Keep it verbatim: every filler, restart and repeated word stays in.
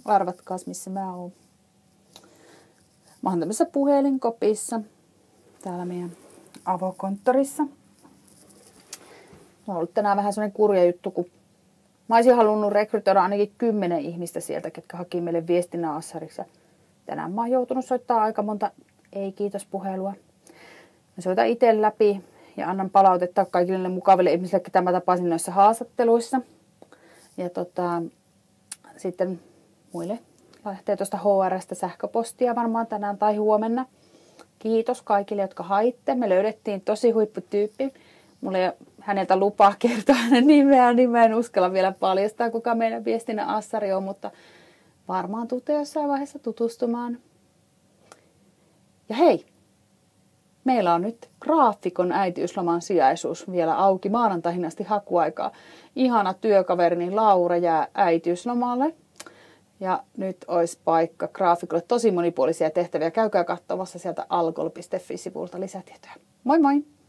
Arvatkaas, missä mä oon. Mä oon tämmöisessä puhelinkopissa. Täällä meidän avokonttorissa. On ollut tänään vähän semmoinen kurja juttu, kun mä olisin halunnut rekrytoida ainakin kymmenen ihmistä sieltä, ketkä haki meille viestinnän assariksi. Ja tänään mä oon joutunut soittaa aika monta ei kiitos puhelua. Mä soitan itse läpi ja annan palautetta kaikille niille mukaville ihmisille, ketä mä tapasin noissa haastatteluissa. Ja tota, sitten muille lähtee tuosta H R:stä sähköpostia varmaan tänään tai huomenna. Kiitos kaikille, jotka haitte. Me löydettiin tosi huipputyyppi. Mulla ei ole häneltä lupaa kertoa hänen nimeään, niin mä en uskalla vielä paljastaa, kuka meidän viestinnän assari on, mutta varmaan tuutte jossain vaiheessa tutustumaan. Ja hei, meillä on nyt graafikon äitiysloman sijaisuus vielä auki maanantaihin asti hakuaikaa. Ihana työkaverini Laura jää äitiyslomalle. Ja nyt olisi paikka graafikolle, tosi monipuolisia tehtäviä. Käykää katsomassa sieltä algol piste fi-sivulta lisätietoja. Moi moi!